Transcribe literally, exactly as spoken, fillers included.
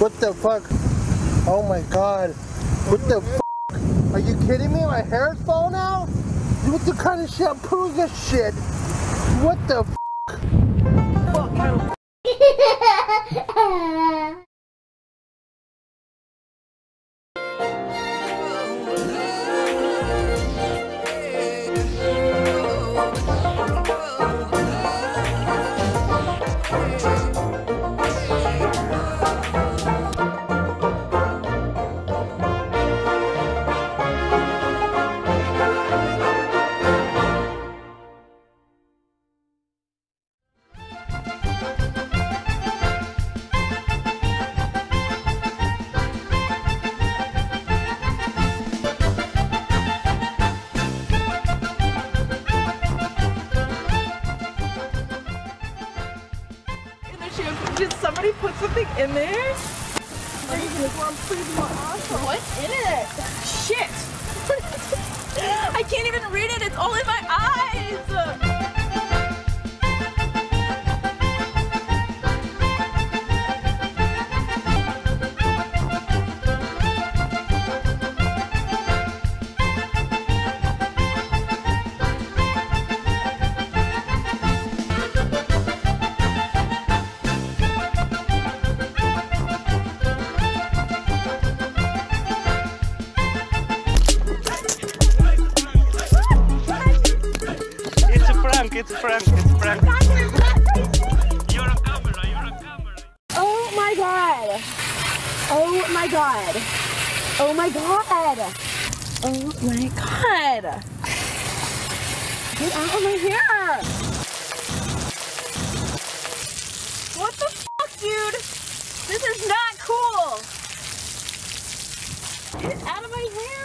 What the fuck? Oh my god. What the fuck? Are you kidding me? My hair's falling out? What the kind of shampoo is this shit? What the fuck? What kind of Did somebody put something in there? What's in it? Shit! I can't even read it, it's all in my eyes! It's a prank, it's a prank. You're a camera, you're a camera. Oh my god. Oh my god. Oh my god. Oh my god. Get out of my hair. What the fuck, dude? This is not cool. Get out of my hair.